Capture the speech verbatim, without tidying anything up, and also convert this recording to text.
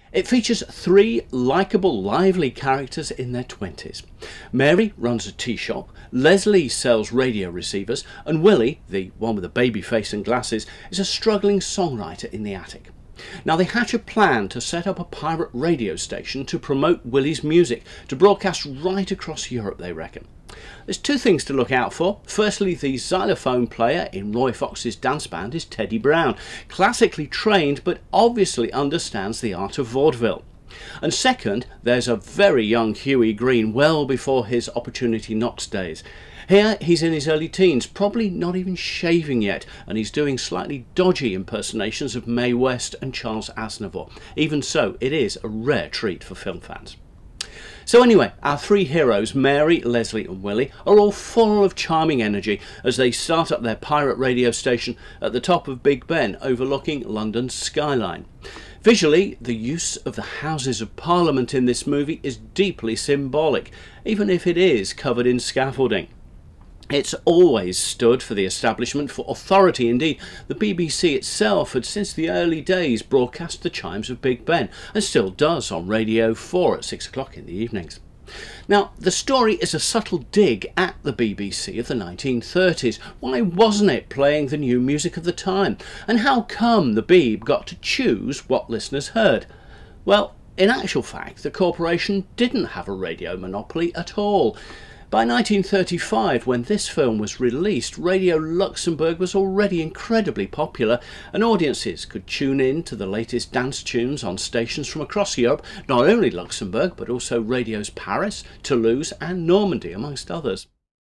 It features three likeable, lively characters in their twenties. Mary runs a tea shop, Leslie sells radio receivers, and Willie, the one with the baby face and glasses, is a struggling songwriter in the attic. Now they hatch a plan to set up a pirate radio station to promote Willie's music, to broadcast right across Europe, they reckon. There's two things to look out for. Firstly, the xylophone player in Roy Fox's dance band is Teddy Brown, classically trained but obviously understands the art of vaudeville. And second, there's a very young Hughie Green, well before his Opportunity Knocks days. Here he's in his early teens, probably not even shaving yet, and he's doing slightly dodgy impersonations of Mae West and Charles Aznavour. Even so, it is a rare treat for film fans. So anyway, our three heroes, Mary, Leslie and Willie, are all full of charming energy as they start up their pirate radio station at the top of Big Ben, overlooking London's skyline. Visually, the use of the Houses of Parliament in this movie is deeply symbolic, even if it is covered in scaffolding. It's always stood for the establishment, for authority. Indeed, the B B C itself had since the early days broadcast the chimes of Big Ben, and still does on Radio four at six o'clock in the evenings. Now, the story is a subtle dig at the B B C of the nineteen thirties. Why wasn't it playing the new music of the time? And how come the Beeb got to choose what listeners heard? Well, in actual fact, the corporation didn't have a radio monopoly at all. By nineteen thirty-five, when this film was released, Radio Luxembourg was already incredibly popular, and audiences could tune in to the latest dance tunes on stations from across Europe, not only Luxembourg, but also radios Paris, Toulouse and Normandy, amongst others.